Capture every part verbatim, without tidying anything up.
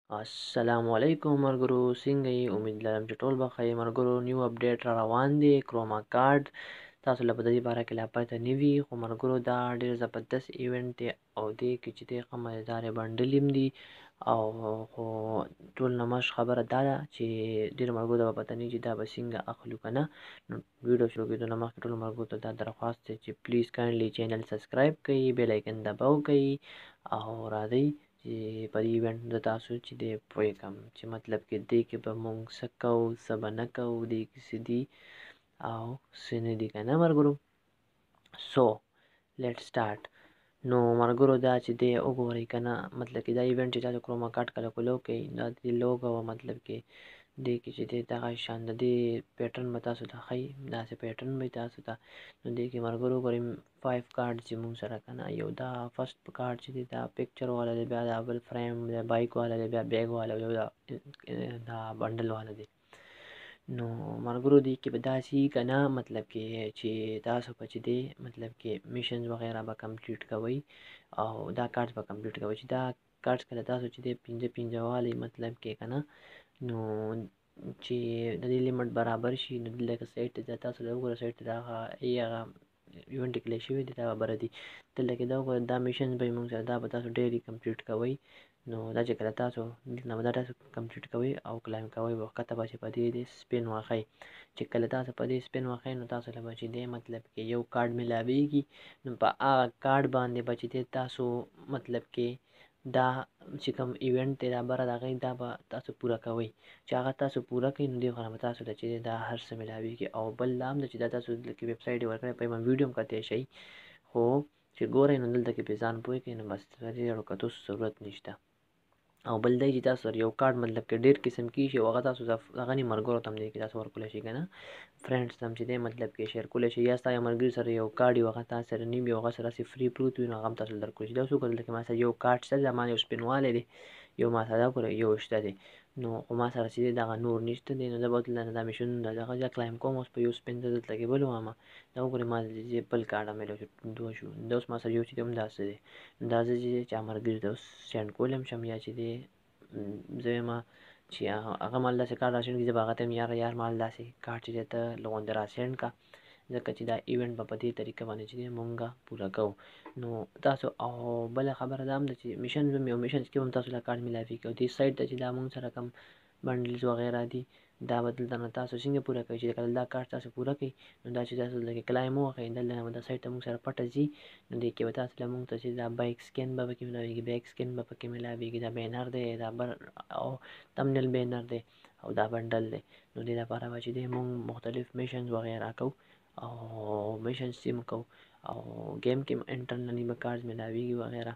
السلام علیکم مرګرو، څنګه یې؟ امید لرم چې ټول به ښه یې. مرګرو نیو اپډیټ را روان دی، کروما کارډ تاسو له په دې باره کې لا پته نه وي، خو مرګرو دا ډېر زبردست ایونټ دی او دې کې چې دی ښه مزېدارې بنډل هم دي. او خو ټول نه مشق خبره دا ده چې ډېر مرګرو ته به پته نه وي چې دا به څنګه اخلو که نه. نو ویډیو شروع کېدو نه مخکې ټولو مرګرو ته دا درخواست دی چې پلیز کاینډلي چینل سبسکرایب کړئ، بیل ایکن دباو کړئ او راځئ چې په دې ایونټ د تاسو چې دی پوه کړم چې مطلب کې دې کې به مونږ څه کوو، څه به نه کوو، دې کې څه دي او څه نه دي که نه مرګرو. سو لیټ سټارټ. نو مرګرو دا چې دی وګورئ که نه، مطلب کې دا ایونټ چې تاسو کروما کارډ کله کولو کوئ دا د لوګو مطلب کې دې کې چې دی دغه شان د دې پیټرن به تاسو ته ښایي، داسې پیټرن به تاسو ته. نو دې کې مرګرو وګورئ فایف کارډ چې مونږ سره که نه، یو دا فرست کارډ چې دی دا پکچر والا دی، بیا دا بل فریم دی، بایک والا دی، بیا بیګ والا دی، دا دا بنډل والا دی. نو مرګرو دې کې به داسې وي که نه، مطلب کې چې تاسو به چې دی مطلب کې میشنز وغیره به کمپلیټ کوئ او دا کارډ به کمپلیټ کوئ. چې دا کارډ کله تاسو چې دی پنځه پنځه والی مطلب کې که نه، نو چې د دې لیمټ برابر شي نو دلته سایټ ته تاسو دا وګورئ، سایټ ته دا هغه هغه ایونټ ډیکلیئر شوی دی، دا به بره دي. دلته کې دا وګورئ دا میشنز به مونږ سره دا به تاسو ډیلی کمپلیټ کوئ. نو دا چې کله تاسو دلته نه به دا تاسو کمپلیټ کوئ او کلایم کوئ به ښکته به چې په دې دې سپین وښئ. چې کله تاسو په دې سپین وښئ نو تاسو له به چې دی مطلب کې یو کارډ میلاویږي. نو په هغه کارډ باندې به چې دی تاسو مطلب کې دا چې کوم ایونټ دی دا بره د هغې دا به تاسو پوره کوئ. چې هغه تاسو پوره کړئ نو دې خوا نه به تاسو ته چې دی دا هر څه میلاویږي. او بل دا هم ده چې دا تاسو دلته کې ویب سایټ یې ورکړی، په یې ویډیو هم کتلی شئ، خو چې ګورئ نو دلته کې پرې ځان پوه کړئ نو بس د دې اړو کتو ضرورت نشته. او بل دی چې تاسو سره یو کارډ مطلب کې ډېر قسم کېږي او هغه تاسو هغه نه ملګرو ته هم دی کې تاسو ورکولی شئ که نه، فرینډس ته هم چې دی مطلب کې شیر کولی شئ. یا ستا یو ملګري سره یو کارډ وي هغه تا سره نه وي او هغه سره هسې فري پروت وي نو هغه هم تاسو له درکولی شي. دا اوس وګورئ دلته کې ما سره یو کارډ شته، دا ما یو سپینوالی دی، یو ما سره دا وګورئ یو شته دی. نو خو ما سره چې دی دغه نور نشته دی، نو زه به دلته نه دا میشنونه دغه زه کلایم کوم اوس په یو سپین زه دلته کې بل وهمه. دا وګورئ ما دې بل کارډ هم میلاو شو، دوه شو. دا اوس ما سره یو چې دی همداسې دی. دا زه چې چا ملګري ته اوس سینډ کولی هم شم، یا چې دی زه یمه چې هغه مال داسې کارډ راسینډ کړي زه به هغه ته یم یاره یار مال داسې کارډ چې دی ته له غوندې راسینډ کړه، ځکه چې دا ایونټ به په دې طریقه باندې چې دی مونږه پوره کوو. نو تاسو او بله خبره دا هم ده چې میشنز به یو میشنز کې هم تاسو له کارډ میلاویږي. او دې سایټ ته چې دا مونږ سره کوم بنډلز وغیره دي دا به دلته نه تاسو څنګه پوره کوئ. چې کله دا کارډ تاسو پوره کړئ نو دا چې تاسو دلته کې کلایم ووهئ دلته نه به دا سایټ ته مونږ سره پټه ځي. نو دې کې به تاسو له مونږ ته چې دا بایک سکین به پکې میلاویږي، بیک سکین به پکې میلاویږي، دا بینر دی، دا بر او تمنیل بینر دی او دا بنډل دی. نو دې لپاره به چې دی مونږ مختلف میشنز وغیره کوو او میشنز چې موږ کوو او ګیم کې انټرنلي به کارډز میلاویږي وغیره.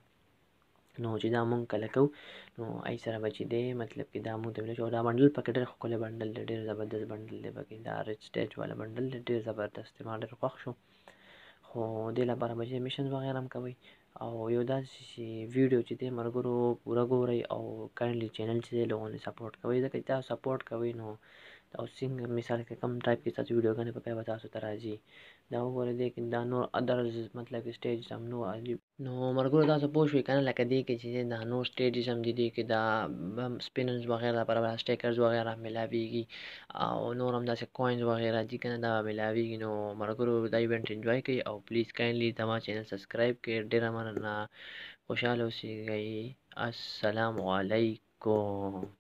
نو چې دا مونږ کله کوو نو ای سره به چې دی مطلب کې دا مونږ ته میلاو شي. او دا بنډل پکې ډېر ښکلی بنډل دی، ډېر زبردست بنډل دی پکې، دا ریچ سټیج والا بنډل دی، ډېر زبردست دی، ما ډېر خوښ شو. خو دې لپاره به چې میشنز وغیره هم کوئ او یو داسې ویډیو چې دی ملګرو پوره ګورئ او کاینډلي چینل چې دی له غونې سپورټ کوئ، ځکه چې تاسو سپورټ کوئ نو او څنګه مثال کې کوم ټایپ کې تاسو ویډیوګانې په به تاسو ته راځي. دا وګورئ دې کې دا نور ادرز مطلب کې سټیج هم نور نو مرګرو تاسو پوه شوئ که نه، لکه دې کې چې دا نور سټیجز هم دي، دې کې دا سپینرز وغیره لپاره به سټیکرز وغیره میلاویږي او نور هم داسې کوینز وغیره دي که نه دا میلاویږي. نو مرګرو دا ایونټ انجوای کوئ او پلیز کاینډلي زما چینل سبسکرایب کړئ. ډېره مننه، خوشحاله اوسئ. السلام علیکم.